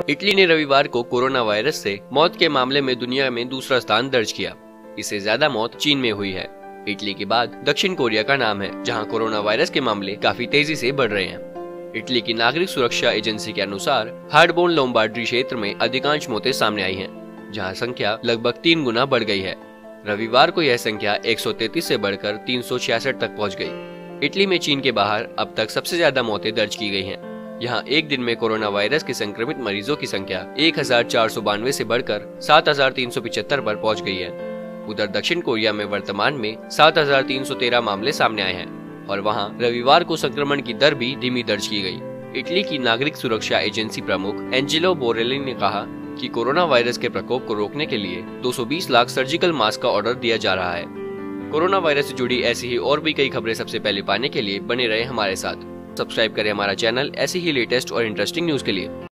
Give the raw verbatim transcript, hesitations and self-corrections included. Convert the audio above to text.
Italy ने रविवार को कोरोना वायरस से मौत के मामले में दुनिया में दूसरा स्थान दर्ज किया। इससे ज्यादा मौत चीन में हुई है। इटली के बाद दक्षिण कोरिया का नाम है, जहां कोरोना वायरस के मामले काफी तेजी से बढ़ रहे हैं। इटली की नागरिक सुरक्षा एजेंसी के अनुसार हार्डबोन लोम्बार्डी क्षेत्र में अधिकांश मौतें सामने आई हैं, जहां संख्या लगभग तीन गुना बढ़ गई है। रविवार को यह संख्या एक सौ तैंतीस से बढ़कर तीन सौ छियासठ तक पहुंच गई। इटली में चीन के बाहर अब तक सबसे ज्यादा मौतें दर्ज की गई हैं। यहाँ एक दिन में कोरोना वायरस के संक्रमित मरीजों की संख्या एक हजार चार सौ बानवे से बढ़कर सात हजार तीन सौ पिछहत्तर पर पहुंच गई है। उधर दक्षिण कोरिया में वर्तमान में सात हजार तीन सौ तेरह मामले सामने आए हैं और वहां रविवार को संक्रमण की दर भी धीमी दर्ज की गई। इटली की नागरिक सुरक्षा एजेंसी प्रमुख एंजेलो बोरेली ने कहा कि कोरोना वायरस के प्रकोप को रोकने के लिए दो सौ बीस लाख सर्जिकल मास्क का ऑर्डर दिया जा रहा है। कोरोना वायरस से जुड़ी ऐसी ही और भी कई खबरें सबसे पहले पाने के लिए बने रहे हमारे साथ। सब्सक्राइब करें हमारा चैनल ऐसी ही लेटेस्ट और इंटरेस्टिंग न्यूज के लिए।